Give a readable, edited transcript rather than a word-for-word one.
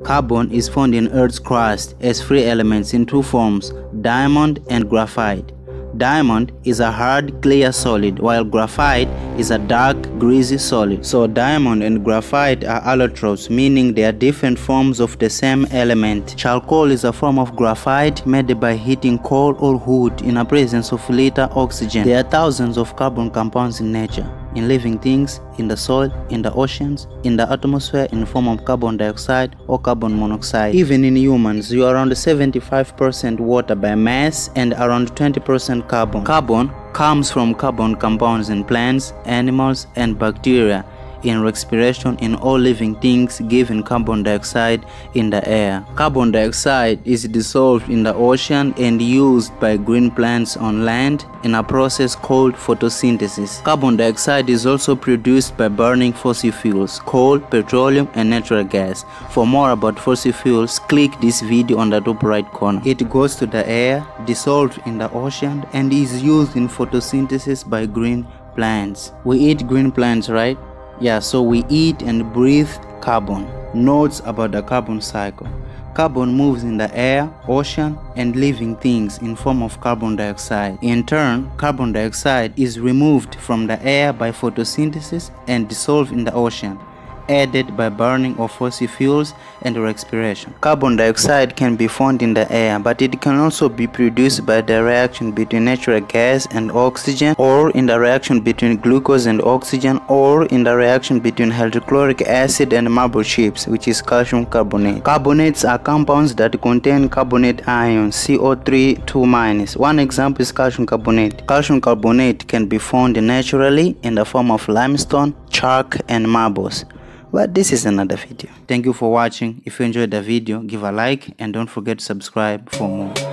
Carbon is found in Earth's crust as free elements in two forms, diamond and graphite. Diamond is a hard, clear solid, while graphite is a dark, greasy solid. So diamond and graphite are allotropes, meaning they are different forms of the same element. Charcoal is a form of graphite made by heating coal or wood in the presence of little oxygen. There are thousands of carbon compounds in nature, in living things, in the soil, in the oceans, in the atmosphere in the form of carbon dioxide or carbon monoxide. Even in humans, you are around 75% water by mass and around 20% carbon. Carbon comes from carbon compounds in plants, animals, and bacteria. In respiration in all living things, giving carbon dioxide in the air. Carbon dioxide is dissolved in the ocean and used by green plants on land in a process called photosynthesis. Carbon dioxide is also produced by burning fossil fuels, coal, petroleum, and natural gas. For more about fossil fuels, click this video on the top right corner. It goes to the air, dissolved in the ocean, and is used in photosynthesis by green plants. We eat green plants, right? Yeah, so we eat and breathe carbon. Notes about the carbon cycle. Carbon moves in the air, ocean, and living things in form of carbon dioxide. In turn, carbon dioxide is removed from the air by photosynthesis and dissolved in the ocean, added by burning of fossil fuels and respiration. Carbon dioxide can be found in the air, but it can also be produced by the reaction between natural gas and oxygen, or in the reaction between glucose and oxygen, or in the reaction between hydrochloric acid and marble chips, which is calcium carbonate. Carbonates are compounds that contain carbonate ions, CO3 2-. One example is calcium carbonate. Calcium carbonate can be found naturally in the form of limestone, chalk, and marbles. But this is another video. Thank you for watching. If you enjoyed the video, give a like and don't forget to subscribe for more.